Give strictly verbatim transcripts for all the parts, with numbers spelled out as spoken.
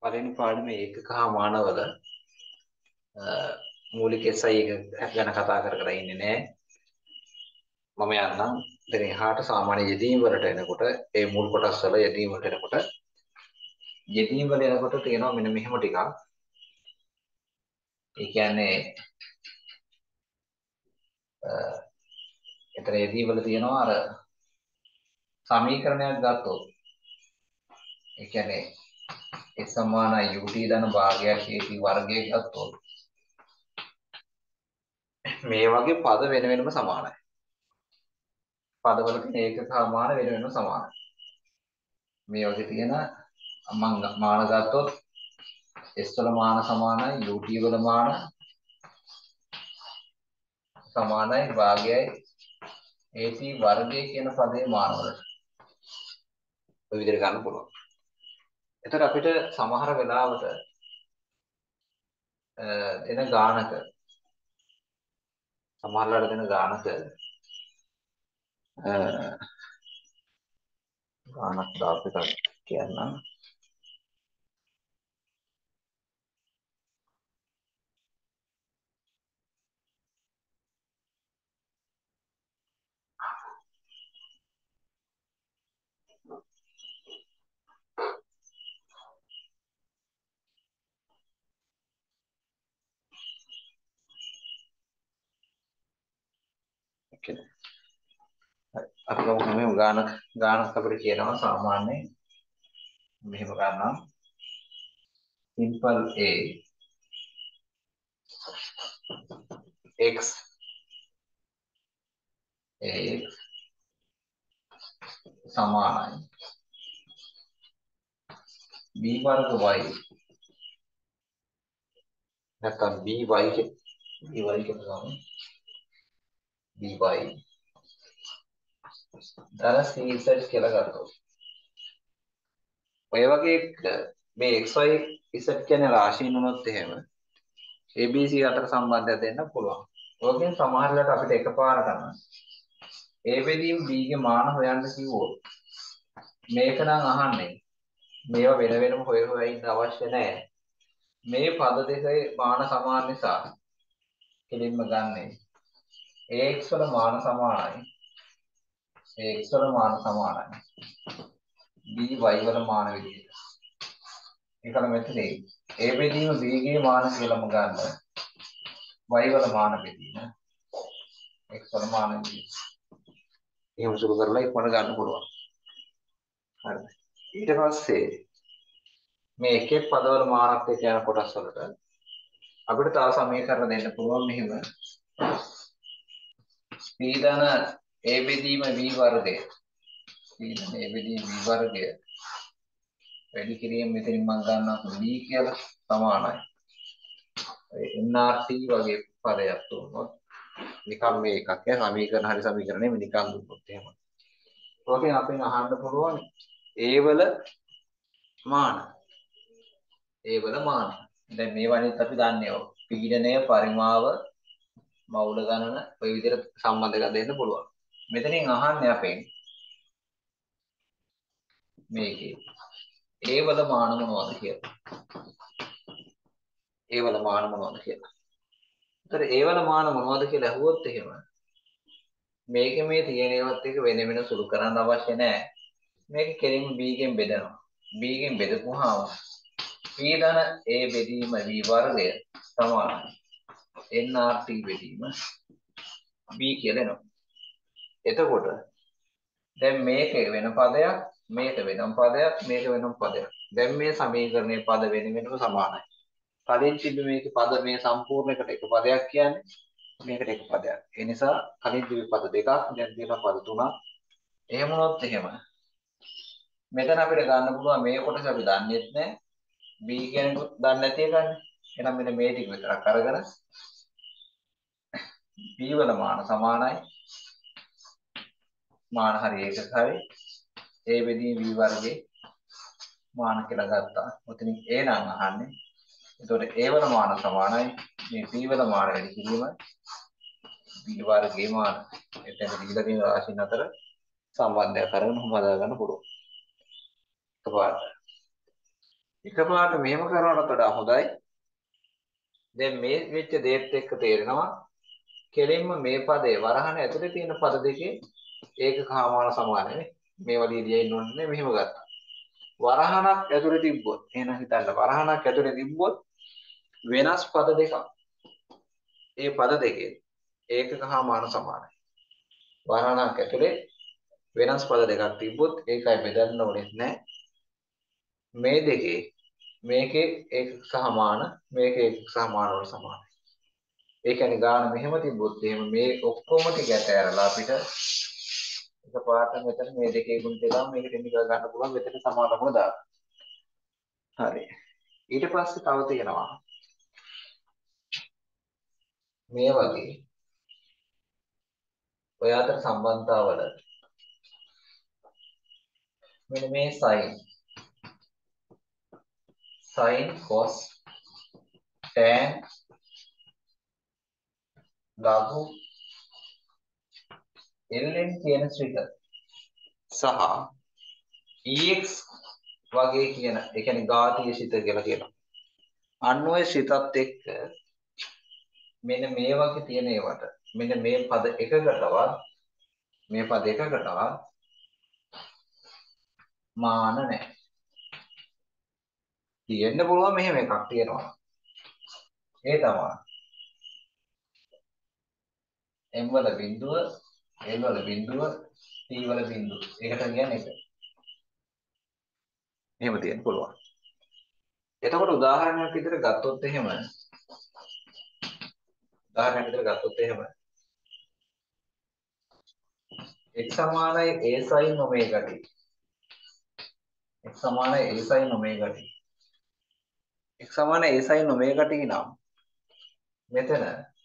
පළවෙනි පාඩමේ ඒකක හා මානවල මූලික එසයි එක ගැන කතා කර කර ඉන්නේ නෑ. මම යන්නම් දැන් එහාට සාමාන්‍ය යෙදීම් වලට එනකොට ඒ මුල් කොටස් වල යෙදීම් වලට එනකොට යෙදීම් වල එනකොට තියෙනවා මෙන්න මෙහෙම ටිකක්. ඒ කියන්නේ එතන යෙදීම් වල තියෙනවා අර සමීකරණයක් ගත්තොත් ඒ කියන්නේ x සමානයි ut ධන භාගයක් at වර්ගය ගත්තොත් මේ වගේ පද වෙන වෙනම සමානයි. පදවල තියෙන ඒකක හා මාන වෙන වෙනම සමානයි. මේ වගේ තියෙන මම මාන ගත්තොත් s වල මාන සමානයි ut වල මාන සමානයි භාගයයි at වර්ගය කියන පදේ මාන වලට. ඔය විදිහට ගන්න පුළුවන්. එතකොට අපිට සමහර වෙලාවට එන ගානක සමහරවල් දෙන ගානක ගානක් දාපිට කියන්නම්. අපි ගමු මේ ගානක් ගානක් අපිට කියනවා සාමාන්‍ය මෙහෙම ගන්නම් simple a x a සමානයි b වර්ග y නැත්නම් by by කියලා ගමු by ධන c z කියලා ගත්තොත් ඔය වගේ මේ xy z කියන්නේ රාශීන් වුණොත් එහෙම abc අතර සම්බන්ධයක් දෙන්න පුළුවන්. ඔයගෙන් සමහරවිට අපිට එකපාරටම a බෙදීම b ගේ මාන හොයන්න කිව්වොත් මේක නම් අහන්නේ මේවා වෙන වෙනම හොය හොය ඉන්න අවශ්‍ය නැහැ. මේ පද දෙකේ මාන සමාන නිසා කෙලින්ම ගන්නෙ ax වල මාන සමානයි ax වල මාන සමානයි by වල මාන විදිහට. ඒකල මෙතනේ a බෙදීම b ගේ මාන කියලාම ගන්න y වල මාන බෙදීම x වල මාන විදිහට. එහෙම සුළු කරලා ඉක්මනට ගන්න පුළුවන්. හරිද? ඊට පස්සේ මේ එක එක් පදවල මානක් එක්ක යන කොටස් වලට අපිට තව සමීකරණ දෙන්න පුළුවන් මෙහෙම. p ධන a බෙදීම v වර්ගය p ධන a බෙදීම v වර්ගය වැඩි කිරීම මෙතනින් මම ගන්නවා b කියලා සමානයි nrt වගේ පදයක් දුන්නොත් නිකම් මේ එකක් ය සමීකරණ හරි සමීකරණේ මේ නිකම් දුන්නොත් එහෙම. ඔකෙන් අපෙන් අහන්න පුළුවන් a වල මාන a වල මාන. දැන් මේ වනිත් අපි දන්නේ ඔය පීඩනය පරිමාව මවුල ගණන ඔය විදිහට සම්බන්ධ කරලා දෙන්න පුළුවන්. මෙතනින් අහන්නේ අපෙන් මේකේ a වල මාන මොනවද කියලා. a වල මාන මොනවද කියලා. ඒතර a වල මාන මොනවද කියලා අහුවොත් එහෙම මේක මේ තියෙන ඒවාත් එක වෙන වෙන සුළු කරන්න අවශ්‍ය නැහැ. මේක කෙලින්ම b ගෙන් බෙදනවා. b ගෙන් බෙදපුවාම p ධන a බෙදීම v වර්ගය සමානයි nrt බෙදීම b කියලා එනවා. එතකොට දැන් මේක වෙන පදයක් මේක වෙනම පදයක් මේක වෙනම පදයක්. දැන් මේ සමීකරණයේ පද වෙන වෙනම සමානයි. කලින් තිබ්බ මේකේ පද මේ සම්පූර්ණ එකට එක පදයක් කියන්නේ මේකට එක පදයක්. ඒ නිසා කලින් තිබ්බ පද දෙකක් දැන් තියෙනවා පද තුනක්. එහෙම වුණොත් එහෙම මෙතන අපිට ගන්න පුළුවන් මේ කොටස අපි දන්නේත් නැහැ. b කියන්නේ දන්නේ නැති එකනේ. එහෙනම් මෙන්න මේ ටික විතරක් අරගෙන b වල මාන සමානයි මාන හරි ඒකක හරි a බෙදීම v වර්ගයේ මාන කියලා ගත්තා. ඔතනින් a නම් අහන්නේ. එතකොට a වල මාන සමානයි මේ b වල මාන වැඩි කිරීම b වර්ගයේ මාන. එතන දීලා තියෙන රාශීන් අතර සම්බන්ධයක් අරගෙන හොම හදා ගන්න පුළුවන්. එකපාරට එකපාරට මෙහෙම කරනවට වඩා හොඳයි. දැන් මේ වෙච්ච දේත් එක්ක තේරෙනවා කෙලින්ම මේ පදේ වරහන ඇතුලේ තියෙන පද දෙකේ ඒකකහාමාන සමානනේ. මේවා ලියලා ඉන්න ඕනේ මෙහෙම ගත්තා. වරහනක් ඇතුලේ තිබ්බොත් එහෙනම් හිතන්න වරහනක් ඇතුලේ තිබ්බොත් වෙනස් පද දෙකක්. ඒ පද දෙකේ ඒකකහාමාන සමානයි. වරහනක් ඇතුලේ වෙනස් පද දෙකක් තිබ්බොත් ඒකයි බෙදන්න ඕනේ නැහැ. මේ දෙකේ මේකේ ඒකක සමාන මේකේ ඒකක සමාන වල සමානයි. ඒ කියන්නේ ගාන මෙහෙම තිබ්බොත් එහෙම මේ ඔක්කොම ටික ඇට ඇරලා අපිට එකපාරට මෙතන මේ දෙකේ ගුණිත දාලා මේකට එන්න ගන්න පුළුවන් මෙතන සමානකම දාන්න. හරි. ඊට පස්සේ තව තියෙනවා මේ වගේ ඔය අතර සම්බන්ධතාවල මෙන්න මේ sin sin cos tan ලඝු ln කියන ශ්‍රිත සහ ex වගේ කියන ඒ කියන්නේ ඝාතීය ශ්‍රිත කියලා කියනවා. අන්න ඔය ශ්‍රිතත් එක්ක මෙන්න මේ වගේ තියෙන ඒවට මෙන්න මේ පද එකකටවත් මේ පද එකකටවත් මාන නැහැ. තියෙන්න පුළුවන් මෙහෙම එකක් තියෙනවා. ඒ තමයි m වල බිඳුව l වල බිඳුව t වල බිඳුව. ඒකට කියන්නේ එක. එහෙම තියෙන්න පුළුවන්. එතකොට උදාහරණයක් විදිහට ගත්තොත් එහෙම උදාහරණයක් විදිහට ගත්තොත් එහෙම x සමානයි a sin omega t. x සමානයි a sin omega t. x සමානයි a sin omega t නම් මෙතන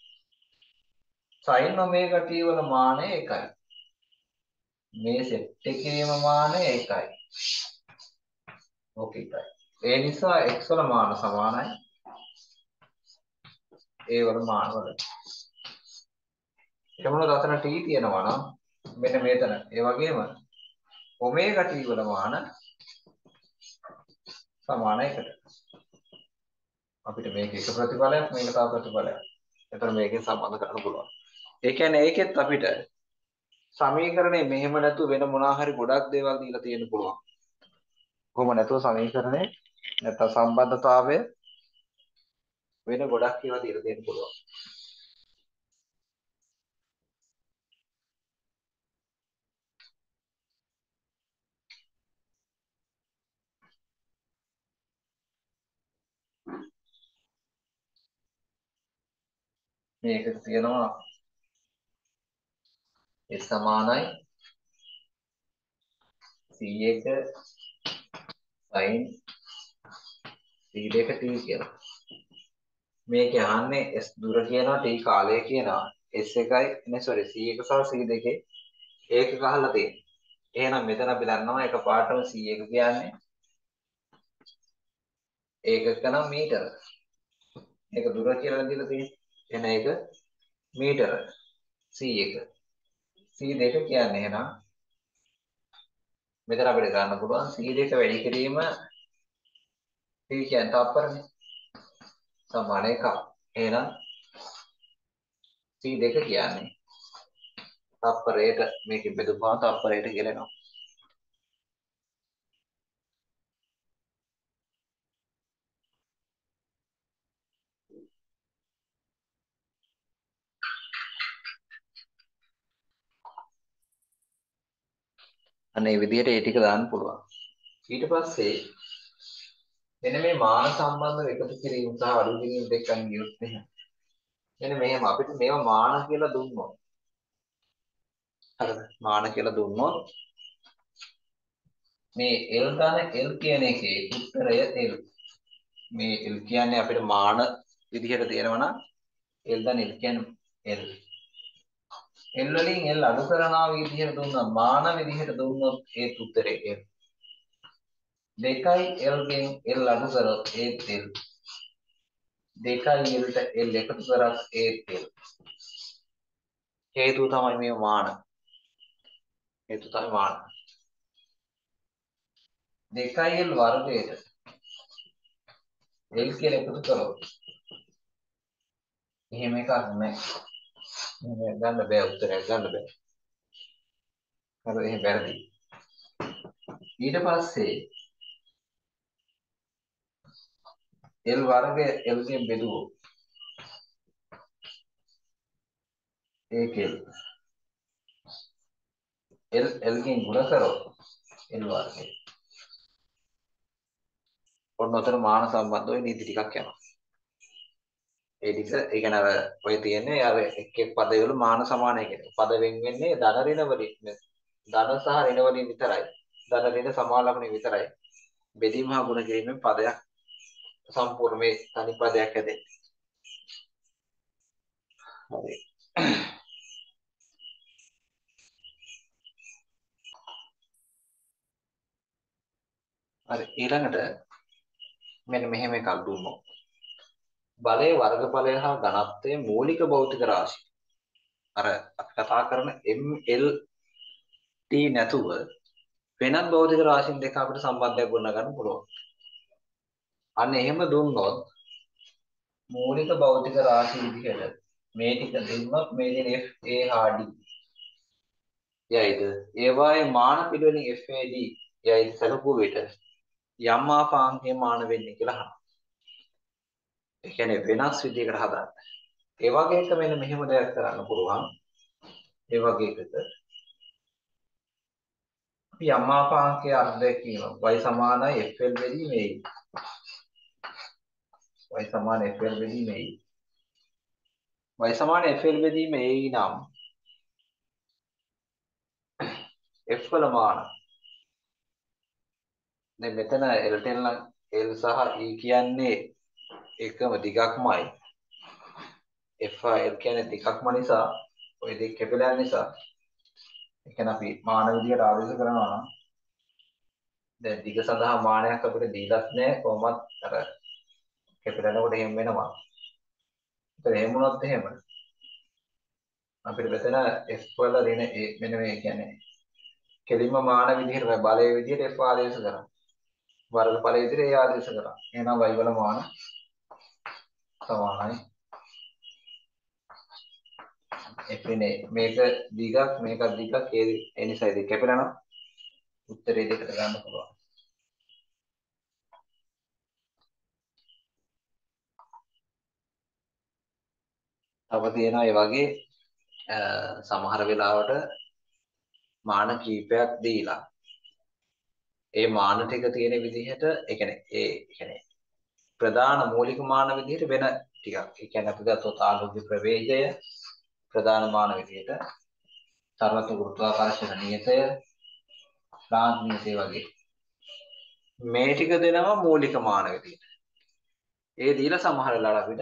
sin omega t වල මානය එකයි. මේ සෙට් එකේම මානය එකයි. ඕකයි. ඒ නිසා x වල මාන සමානයි a වල මාන වලට. එතකොට අතන t තියෙනවා නම් මෙන්න මෙතන ඒ වගේම omega t වල මාන සමාන එකට. අපිට මේක එක ප්‍රතිඵලයක් මේක තව ප්‍රතිඵලයක්. එතන මේකෙන් සම්බන්ධ කරන්න පුළුවන්. ඒ කියන්නේ ඒකෙත් අපිට සමීකරණය මෙහෙම නැතුව වෙන මොනවා හරි ගොඩක් දේවල් දීලා තියෙන්න පුළුවන්. කොහොම නැතුව සමීකරණය නැත්නම් සම්බන්ධතාවය වෙන ගොඩක් ඒවා දීලා තියෙන්න පුළුවන්. මේකට තියෙනවා ඒ සමානයි c එක sin c දෙක t කියලා. මේක යන්නේ s දුර කියනවා t කාලය කියනවා. s එකයි නේ sorry c එක සහ c දෙකේ ඒක ගහලා තියෙන්නේ. එහෙනම් මෙතන අපි දන්නවා එකපාරටම c එක කියන්නේ ඒකක නම් මීටර. ඒක දුර කියලා දීලා තියෙන්නේ. එහෙනම් ඒක මීටර c එක. c දෙක කියන්නේ එහෙනම් මෙතන අපිට ගන්න පුළුවන් c දෙක වැඩි කිරීම t කියන්නේ තප්පරනේ. සමාන එකක්. එහෙනම් c දෙක කියන්නේ තප්පරයට මේකෙ බෙදුවාම තප්පරයට ගෙලෙනවා. අනේ විදිහට ඒ ටික දාන්න පුළුවන්. ඊට පස්සේ මෙන්න මේ මාන සම්බන්ධව එකතු කිරීම සහ අඩු කිරීම දෙකක් ගියොත් එහෙනම් මෙන්න මෙහෙම අපිට මේවා මාන කියලා දුන්නොත් හරිද? මාන කියලා දුන්නොත් මේ L ධන L කියන එකේ උත්තරය L. මේ L කියන්නේ අපිට මාන විදිහට තියෙනවා නම් L ධන L කියන්නේ L. L වලින් L අඩු කරනවා විදිහට දුන්නොත් මාන විදිහට දුන්නොත් ඒ උත්තරේ L. දෙකයි L ගෙන් L අඩු කරොත් ඒත් L. දෙකයි L ට L එකතු කරත් ඒත් L. හේතුව තමයි මේ මාන. හේතුව තමයි මාන. දෙකයි L වර්ගයට L කියලා එකතු කරොත් එහෙම එකක් නැහැ. එහෙම ගන්න බෑ උත්තරයක් ගන්න බෑ. හරි එහෙම වැරදි. ඊට පස්සේ L වර්ගය L ගෙන් බෙදුවොත් ඒක L. L L ගෙන් ගුණ කරොත් L වර්ගය. ඔන්න ඔතන මාන සම්බන්ධ ඔය නීති ටිකක් යනවා. ඒ ටික ඒ කියන්නේ අර ඔය තියෙන්නේ අර එක් එක් පදවල මාන සමානයි කියන්නේ. පද වෙන් වෙන්නේ ධන ඍණ වලින්. ධන සහ ඍණ වලින් විතරයි. ධන ඍණ සමාලක්ෂණ විතරයි. බෙදීම හා ගුණ කිරීමෙන් පදයක් සම්පූර්ණ මේ තනි පදයක් හැදෙන්නේ. හරි. හරි ඊළඟට මෙන්න මෙහෙම එකක් දුන්නොත්. බලයේ වර්ගඵලය හා ඝනත්වයේ මූලික භෞතික රාශිය. අර අපි කතා කරන M L T නැතුව වෙනත් භෞතික රාශීන් දෙක අපිට සම්බන්ධයක් ගොඩ ගන්න පුළුවන්. අන්න එහෙම දුන්නොත් මූලික භෞතික රාශි විදිහට මේ ටික දෙන්නොත් මේ දෙන F A හා D යයිද ඒවායේ මාන පිළිවෙලින් F A D යයිද සැලකුව විට යම් ආපාංකයේ මාන වෙන්නේ කියලා අහනවා. ඒ කියන්නේ වෙනස් විදිහකට හදාගන්න. ඒ වගේ එක මෙන්න මෙහෙම දෙයක් කරන්න පුළුවන්. ඒ වගේ එකක අපි යම් ආපාංකයේ අර්ධයකින් y සමානයි F L බෙදීම A. y සමාන F L බෙදීම A. y සමාන F L බෙදීම A නම් F වල මාන දැන් මෙතන L ten නම් L සහ E කියන්නේ එකම දිගක්මයි. F L කියන්නේ දිගක්ම නිසා ওই දෙක කැපිලා යන නිසා ඒ කියන්නේ අපි මාන විදියට ආදේශ කරනවා නම් දැන් දිග සඳහා මානයක් අපිට දීලත් නැහැ කොහොමත් අර කැපිලානකොට එහෙම වෙනවා. ඒතර එහෙම වුණොත් එහෙම අපිට මෙතන F වල දෙන මෙන්න මේ කියන්නේ කෙලින්ම මාන විදියට බලයේ විදියට F ආදේශ කරනවා. වර්ගඵල විදියට A ආදේශ කරනවා. එහෙනම් y වල මාන සමානයි F නේ මේක දිගක් මේක දිගක් ඒ නිසා දෙක කැපිලා නම් උත්තරේ දෙකට ගන්න පුළුවන්. තව තියෙනවා ඒ වගේ සමහර වෙලාවට මාන කීපයක් දීලා ඒ මාන ටික තියෙන විදිහට ඒ කියන්නේ ඒ කියන්නේ ප්‍රධාන මූලික මාන විදිහට වෙන ටිකක්. ඒ කියන්නේ අපි ගත්තොත් ආලෝක ප්‍රවේගය ප්‍රධාන මාන විදිහට සර්වත්ව ගුරුත්වාකර්ෂණ නියතය ප්ලාන්ක් නියතය වගේ මේ ටික දෙනවා මූලික මාන විදිහට. ඒ දීලා සමහර වෙලාවට අපිට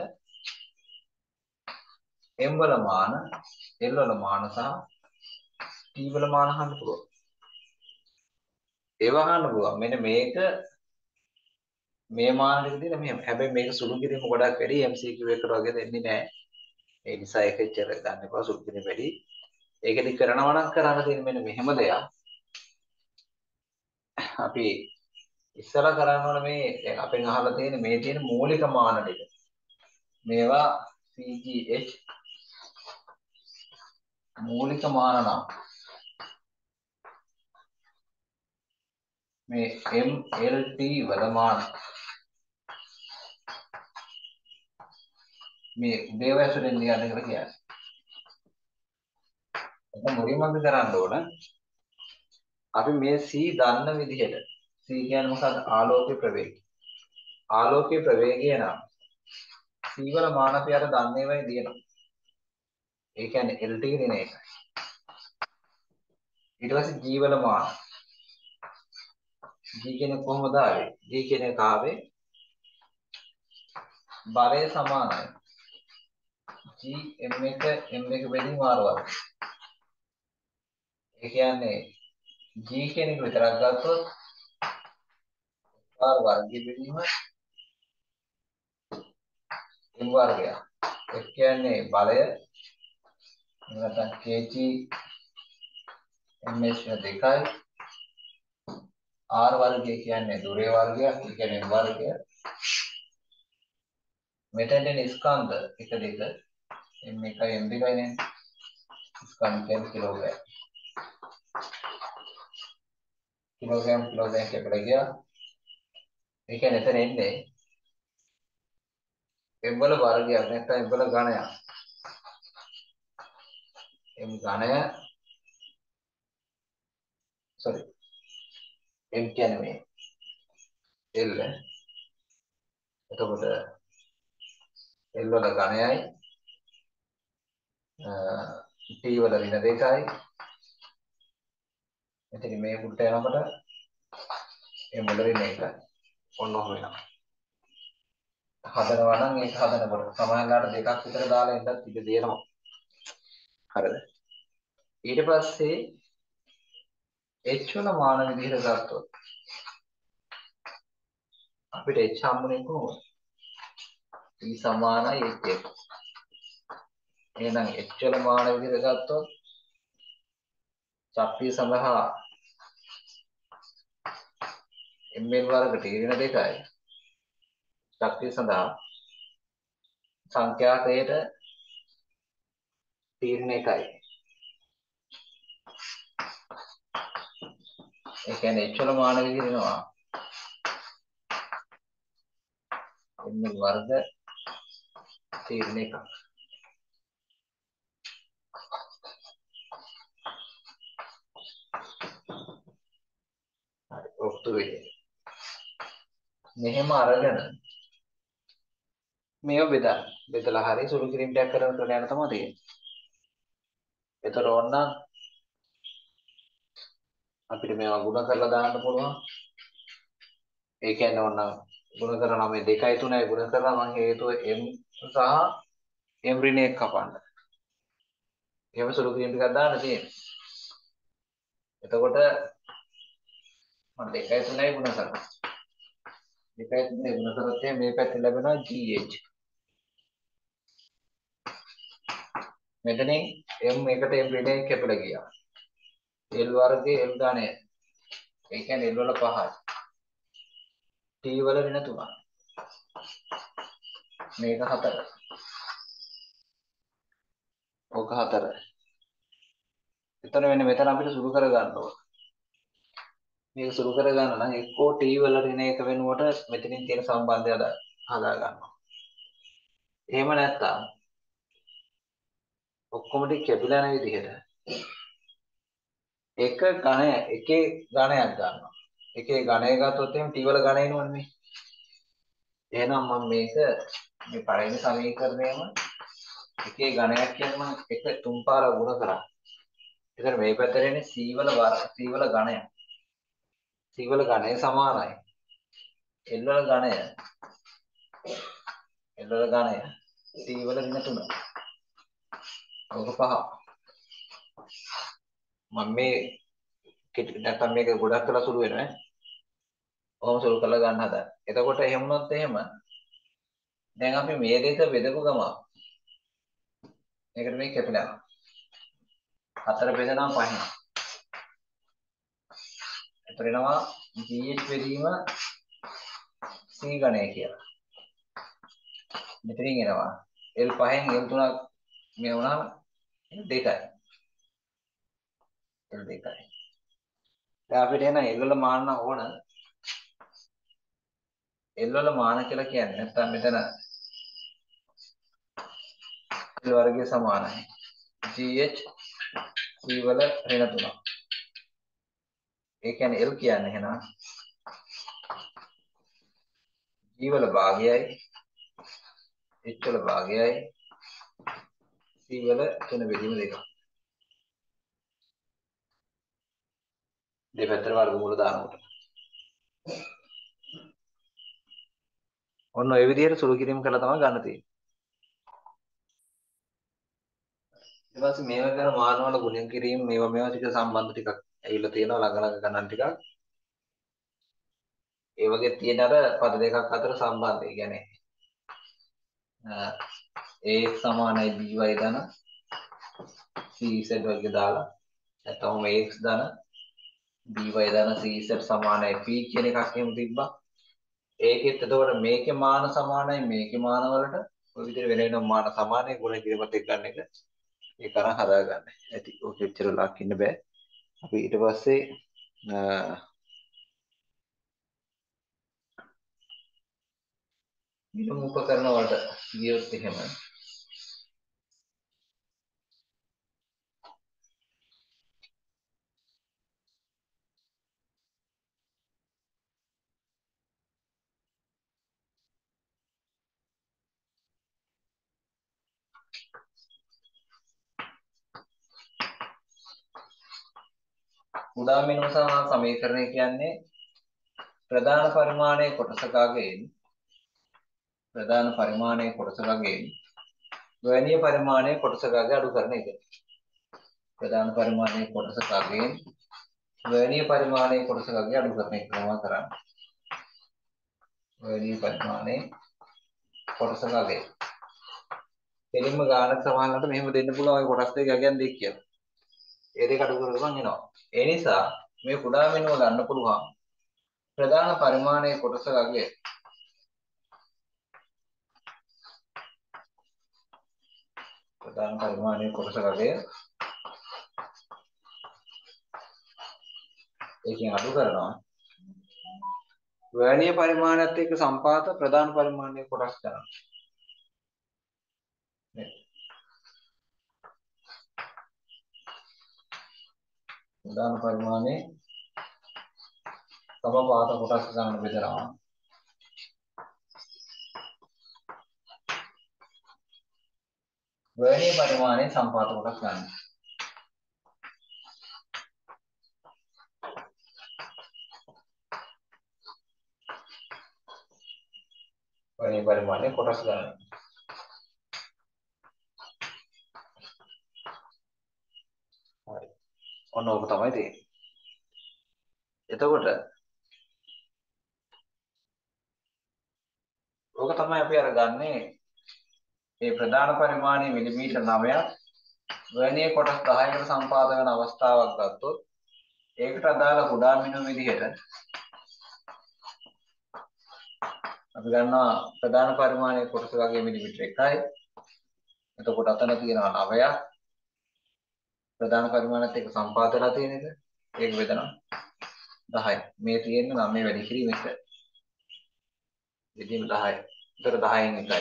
M වල මාන L වල මාන සහ T වල මාන හඳ පුළුවන්. ඒවා ගන්න පුළුවන්. මෙන්න මේක මේ මාන ටික දින මෙහෙම. හැබැයි මේක සුළු කිරීම ගොඩක් වැඩි M C Q එකට වගේ දෙන්නේ නැහැ. ඒ නිසා ඒක එච්චර ගන්න එපා සුළු කිරීම වැඩි. ඒකෙදි කරනවා නම් කරන්න තියෙන මෙන්න මෙහෙම දෙයක්. අපි ඉස්සලා කරන්න ඕන මේ දැන් අපෙන් අහලා තියෙන මේ තියෙන මූලික මාන ටික. මේවා C G H මූලික මාන නම් මේ M L T වල මාන මේ දේව ඇසුරෙන් ලියන්න කියලා කියන්නේ. ඒක මුලින්ම කරන්න ඕන. අපි මේ C දන්න විදිහට C කියන්නේ මොකක්ද? ආලෝකයේ ප්‍රවේගය. ආලෝකයේ ප්‍රවේගය නම් C වල මාන අපි අර දන්නේ වයි දිනනවා. ඒ කියන්නේ L T දින එකයි. ඊට පස්සේ G වල මාන. G කියන්නේ කොහොමද ආවේ? G කියන එක ආවේ බලය සමානයි. G M එක M එක බෙදීම R වර්ග. ඒ කියන්නේ G කියන එක විතරක් ගත්තොත් R වර්ගය බෙදීම M වර්ගය. F කියන්නේ බලය නැත්නම් kg ms දෙකයි R වර්ගය කියන්නේ දුරේ වර්ගයක්. ඒ කියන්නේ M වර්ගය මෙතෙන්දී ස්කන්ධ එක දෙක m එකයි m දෙකයි නේ. ස්කන්ධ කියන්නේ කිලෝග්‍රෑම්. කිලෝග්‍රෑම් කිලෝග්‍රෑම් කියලා ගියා. ඒ කියන්නේ එතන එන්නේ m වල වර්ගයක් නැත්නම් m වල ඝනයක්. m ඝනය sorry m කියන්නේ මේ L. එතකොට L වල ඝනයයි T වල ඍණ දෙකයි. එතන මේ මුලට යනකොට m වල ඍණ එකයි. ඔන්න ඔහොම වෙනවා. හදනවා නම් ඒක හදනකොට සමානලාට දෙකක් විතර දාලා ඉඳන් ඉඳ දෙනවා. හරිද? ඊට පස්සේ h වල මාන විදිහට ගත්තොත් අපිට h හම්බුනේ කොහොමද? T සමානයි h එක. එහෙනම් h වල මාන විදිහට ගත්තොත් ශක්තිය සඳහා ml වර්ග T ඍණ දෙකයි. ශක්තිය සඳහා සංඛ්‍යාතයට T ඍණ එකයි. ඒ කියන්නේ h වල මාන විදිහට එනවා ml වර්ග T ඍණ එකක්. හරි ඔක්තු වෙන්නේ. මෙහෙම අරගෙන මේව බෙදා බෙදලා හරි සුළු කිරීමක් කරන ක්‍රමයක් යන තමයි තියෙන්නේ. ඒතර ඕන්න අපිට මේවා ගුණ කරලා දාන්න පුළුවන්. ඒ කියන්නේ ඕන්න ගුණ කරනවා මේ දෙකයි තුනයි ගුණ කරලා මම හේතුව m සහ m ඍණ එක කපන්න. එහෙම සුළු කිරීම ටිකක් දාන්න තියෙන්නේ. එතකොට මම දෙකයි තුනයි ගුණ කරනවා. දෙකයි තුනයි ගුණ කරොත් මේ පැත්තේ ලැබෙනවා gh. මෙතනින් m එකට m ඍණ එක කැපලා ගියා. L වර්ගයේ L ඝනය. ඒ කියන්නේ L වල පහයි. T වල ඍණ තුනයි. මේක හතර. ඕක හතර. එතන වෙන්නේ මෙතන අපිට සුළු කර ගන්න ඕන. මේක සුළු කර ගන්න නම් එක්කෝ T වල ඍණ එක වෙනුවට මෙතනින් තියෙන සම්බන්ධය හදා ගන්නවා. එහෙම නැත්නම් ඔක්කොම ටික කැපිලා යන විදිහට එක ඝණය එකේ ඝණයක් ගන්නවා. එකේ ඝණය ගත්තොත් එහෙනම් T වල ඝණය එනවනේ. එහෙනම් මම මේක මේ පළවෙනි සමීකරණයම එකේ ඝණයක් කියන්නේ මම එක තුන් පාරක් ගුණ කරා. ඒතර මේ පැත්තට එන්නේ C වල වර්ග C වල ඝණය. C වල ඝණය සමානයි L වල ඝණය. L වල ඝණය C වල ඍණ තුන. ඔක පහ. මම මේ නැත්නම් මේක ගොඩක් කරලා සුළු වෙනවා ඈ. ඔහොම සුළු කරලා ගන්න හදා. එතකොට එහෙම වුණොත් එහෙම දැන් අපි මේ දෙක බෙදපු ගම මේකට මේ කැපිලා යනවා. හතර බෙදනවා පහෙන්. එතන එනවා gh බෙදීම c ඝණය කියලා. මෙතනින් එනවා L පහෙන් L තුනක් මේ වුණාම දෙකයි. L දෙකයි. දැන් අපිට එන L වල මාන ඕන. L වල මාන කියලා කියන්නේ නැත්නම් මෙතන L වර්ගය සමානයි. gh c වල ඍණ තුනක්. ඒ කියන්නේ L කියන්නේ එහෙනම් g වල භාගයයි h වල භාගයයි c වල තුන බෙදීම දෙක. දෙපැත්තට වර්ගමූල දානකොට. ඔන්න ඔය විදිහට සුළු කිරීම කරලා තමයි ගන්න තියෙන්නේ. ඊට පස්සේ මේවා කරන මාන වල ගුණය කිරීම මේවා මේවා ටික සම්බන්ධ ටිකක් ඇවිල්ලා තියෙනවා ළඟ ළඟ ගණන් ටිකක්. ඒ වගේ තියෙන අර පද දෙකක් අතර සම්බන්ධය. ඒ කියන්නේ a සමානයි by ධන cz වගේ දාලා නැත්නම් ax ධන by ධන cz සමානයි p කියන එකක් එහෙම තිබ්බා. ඒකෙත් එතකොට මේකේ මාන සමානයි මේකේ මාන වලට ඔය විදිහට වෙන වෙනම මාන සමානයි ගුණ කිරීමත් එක්ක ගන්න එක ඒක අරන් හදාගන්න. ඇති ඔක එච්චර ලක් ඉන්න බෑ. අපි ඊට පස්සේ මිනුම් උපකරණ වලට ගියොත් එහෙම කුඩා මිනුම් සමාන සමීකරණය කියන්නේ ප්‍රධාන පරිමාණයේ කොටසකගෙන් ප්‍රධාන පරිමාණයේ කොටසකගෙන් ගණනීය පරිමාණයේ කොටසකගේ අඩු කරන එක. ප්‍රධාන පරිමාණයේ කොටසකගෙන් ගණනීය පරිමාණයේ කොටසකගේ අඩු කරන එක තමයි කරන්නේ. ගණනීය පරිමාණයේ කොටසකගේ දෙලින්ම ගානක් සමානකට මෙහෙම දෙන්න පුළුවන් ඔය කොටස් දෙක ගැන දෙක කියලා. ඒ දෙක අඩු කරගමන් එනවා. ඒ නිසා මේ කුඩා මිනුම ගන්න පුළුවන් ප්‍රධාන පරිමාණයේ කොටසකගේ ප්‍රධාන පරිමාණයේ කොටසකගේ ඒකෙන් අඩු කරනවා. ගණනීය පරිමාණයත් එක්ක සම්පාත ප්‍රධාන පරිමාණයේ කොටස් ගන්න. ප්‍රධාන පරිමාණයේ සමපාත කොටස් ගන්න බෙදනවා. ගණනීය පරිමාණයේ සම්පාත කොටස් ගන්න. ගණනීය පරිමාණයේ කොටස් ගන්න. හරි. ඔන්න ඕක තමයි තියෙන්නේ. එතකොට ඕක තමයි අපි අරගන්නේ මේ ප්‍රධාන පරිමාණයේ මිලිමීටර් නවයක් ගණනීය කොටස් දහයකට සම්පාද වෙන අවස්ථාවක් ගත්තොත් ඒකට අදාළ කුඩා මිනුම් විදිහට අපි ගන්නවා ප්‍රධාන පරිමාණයේ කොටස වගේ මිලිමීටර එකයි. එතකොට අතන තියෙනවා නවයක්. ප්‍රධාන පරිමාණයත් එක්ක සම්පාද වෙලා තියෙන එක. ඒක බෙදනවා දහය. මේ තියෙන්නේ නම් මේ වැඩි කිරීම එක. ඉතින් දහය. ඒතර දහයෙන් එකයි.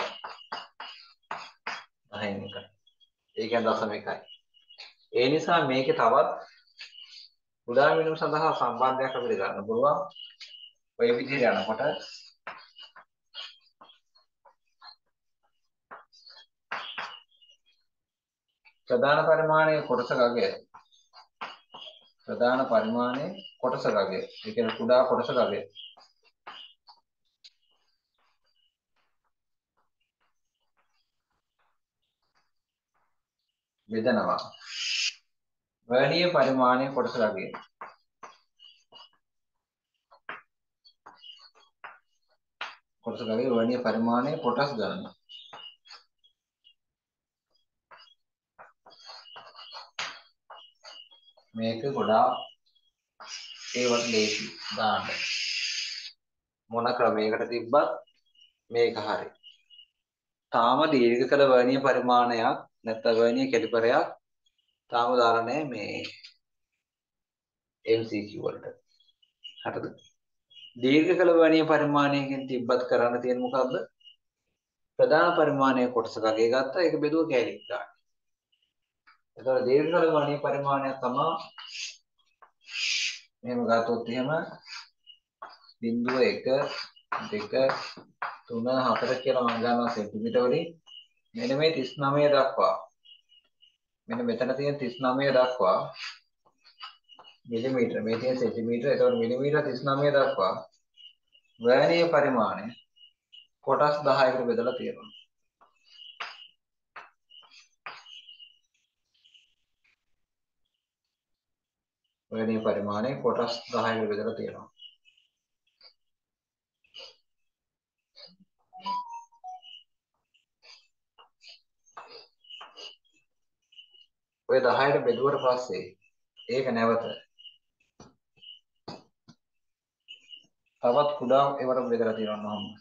දහයෙන් එකයි. ඒ කියන්නේ දශම එකයි. ඒ නිසා මේකේ තවත් කුඩා මිනුම් සඳහා සම්බන්ධයක් අපිට ගන්න පුළුවන්. ඔය විදිහට යනකොට ප්‍රධාන පරිමාණයේ කොටසකගේ ප්‍රධාන පරිමාණයේ කොටසකගේ ඒ කියන්නේ කුඩා කොටසකගේ බෙදනවා ගණනීය පරිමාණයේ කොටසකගේ කොටසකගේ ගණනීය පරිමාණයේ කොටස් ගන්න. මේක ගොඩාක් ඒවට ලේසි දාන්න. මොන ක්‍රමයකට තිබ්බත් මේක හරි. තාම දීර්ඝ කළ වර්ණීය පරිමාණයක් නැත්නම් වර්ණීය කැලිපරයක් තාම දාලා නැහැ මේ එම් සී කියු වලට. හරිද? දීර්ඝ කළ වර්ණීය පරිමාණයකින් තිබ්බත් කරන්න තියෙන මොකද්ද? ප්‍රධාන පරිමාණයේ කොටසකගේ ගත්තා ඒක බෙදුව කැලික් ගන්න. එතකොට දීර්ඝ කළ වර්ණීය පරිමාණය තමයි මෙහෙම ගත්තොත් එහෙම බිංදුව එක දෙක තුන හතර කියලා මම ගන්නවා සෙන්ටිමීටර වලින් මෙන්න මේ තිස් නවය දක්වා මෙන්න මෙතන තියෙන තිස් නවය දක්වා මිලිමීටර මේ තියෙන සෙන්ටිමීටර එතකොට මිලිමීටර තිස් නවය දක්වා වර්ණීය පරිමාණය කොටස් දහයකට බෙදලා තියෙනවා. වර්ණීය පරිමාණය කොටස් දහයකට බෙදලා තියෙනවා. ඔය දහයට බෙදුවට පස්සේ ඒක නැවත තවත් කුඩා ඒවට බෙදලා තියෙනවා නම්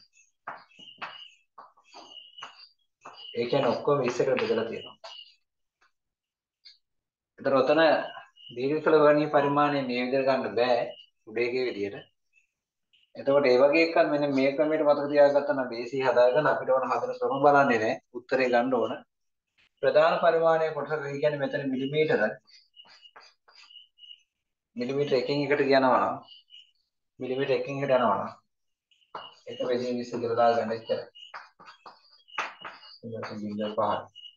ඒ කියන්නේ ඔක්කොම විස්සකට බෙදලා තියෙනවා. ඒතර ඔතන දීර්ඝතල වර්ණීය පරිමාණය මේ විදිහට ගන්න බෑ උඩේගේ විදිහට. එතකොට ඒ වගේ එකක් මෙන්න මේ ක්‍රමයට මතක තියාගත්තා නම් බේසි හදාගෙන අපිට ඕන හතර ක්‍රම බලන්නේ නැහැ. උත්තරේ ගන්න ඕන. ප්‍රධාන පරිමාණය කොටස කියන්නේ මෙතන මිලිමීටර මිලිමීටර එකකින් එකට යනවා නම් මිලිමීටර එකකින් එකට යනවා නම් එක බෙදීම විස්ස කියලා දාගන්න ඉච්චරයි. ඊට බිංදුව පහයි.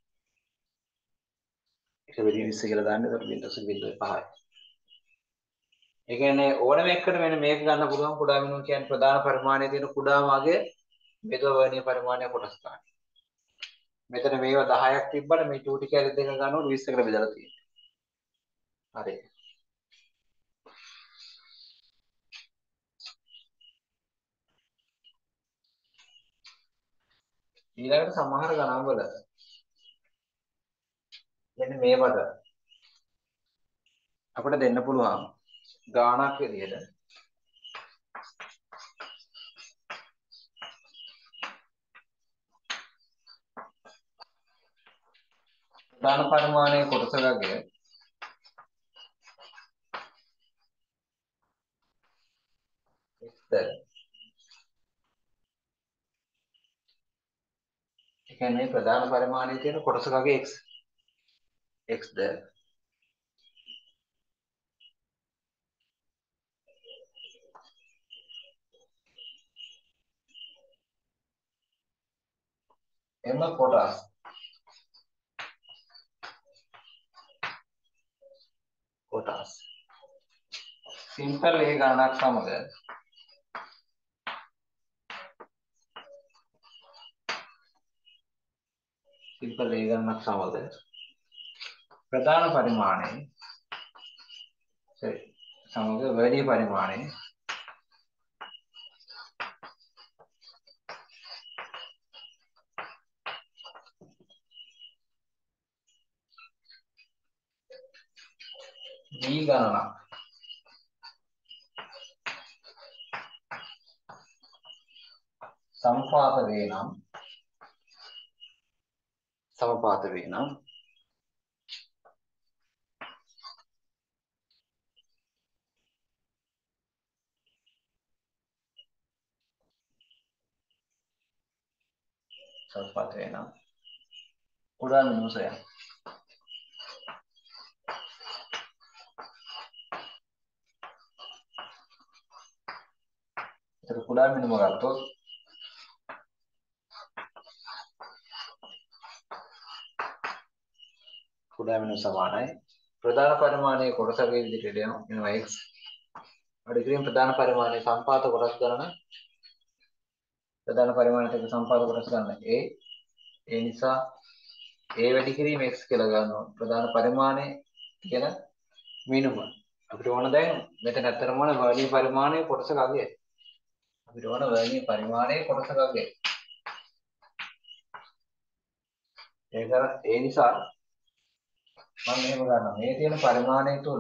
එක බෙදීම විස්ස කියලා දාන්න එතකොට බිංදුව බිංදුව පහයි. ඒ කියන්නේ ඕනම එකකට මෙන්න මේක ගන්න පුළුවන් කුඩා මිනුම් කියන්නේ ප්‍රධාන පරිමාණයේ තියෙන කුඩාම අගය බෙදුව වර්ණීය පරිමාණය කොටස ගන්න. මෙතන මේවා දහයක් තිබ්බට මේ චූටි කැලි දෙක ගන්නකොට විස්සකට බෙදලා තියෙනවා. හරි. ඊළඟට සමහර ගණන් වල මෙන්න මේවට අපිට දෙන්න පුළුවන් ගාණක් විදිහට ප්‍රධාන පරිමාණයේ කොටසකගේ x ද ඒ කියන්නේ ප්‍රධාන පරිමාණයේ තියෙන කොටසකගේ x x ද එම කොටස් කොටස් සිම්පල් ඒ ගණනක් සමග සිම්පල් ඒ ගණනක් සමග ප්‍රධාන පරිමාණයේ සමග වැඩි පරිමාණයේ b ගණනක් සම්පාත වේ නම් සමපාත වේ නම් සමපාත වේ නම් කුඩා මිනුසය ඒක කුඩා මිනුම ගත්තොත් කුඩා මිනුම සමානයි ප්‍රධාන පරිමාණයේ කොටසකගේ විදිහට එනවා x වැඩි කිරීම ප්‍රධාන පරිමාණයේ සම්පාත කොටස් ගණන ප්‍රධාන පරිමාණයට සම්පාත කොටස් ගන්න a ඒ නිසා a වැඩි කිරීම x කියලා ගන්නවා ප්‍රධාන පරිමාණය කියන මිනුම අපිට ඕන දැන් මෙතන ඇත්තටම ඕන වර්ණීය පරිමාණයේ කොටසක අගය අපිට ඕන වර්ණීය පරිමාණයේ කොටසක අගය ඒක ඒ නිසා මම මෙහෙම ගන්නවා මේ තියෙන පරිමාණය තුල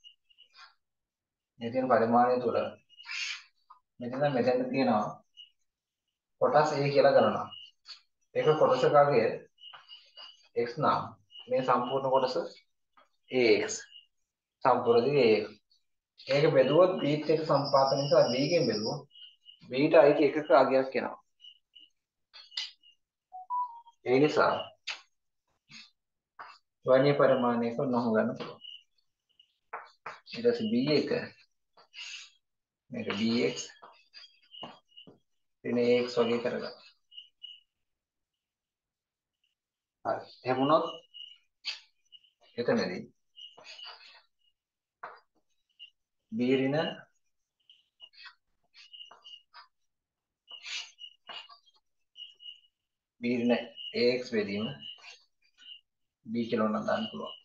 මේ තියෙන පරිමාණය තුල මෙතන මෙතන තියෙනවා කොටස් a කියලා ගන්නවා ඒක කොටසක අගය x නම් මේ සම්පූර්ණ කොටස ax සම්පූර්ණ දේ ax ඒක බෙදුවොත් b ත් එක්ක සම්පාත නිසා b ගෙන් බෙදුවොත් b ට අයිති එකක අගයක් එනවා ඒ නිසා වර්ණීය පරිමාණයක නොහ ගන්න පුළුවන් ඊට පස්සේ b එක මේක bx එන ax වගේ කරගන්න හරි එහෙම වුණොත් එතනදී b ඍණ b ඍණ ax බෙදීම b කියලා නම් දාන්න පුළුවන්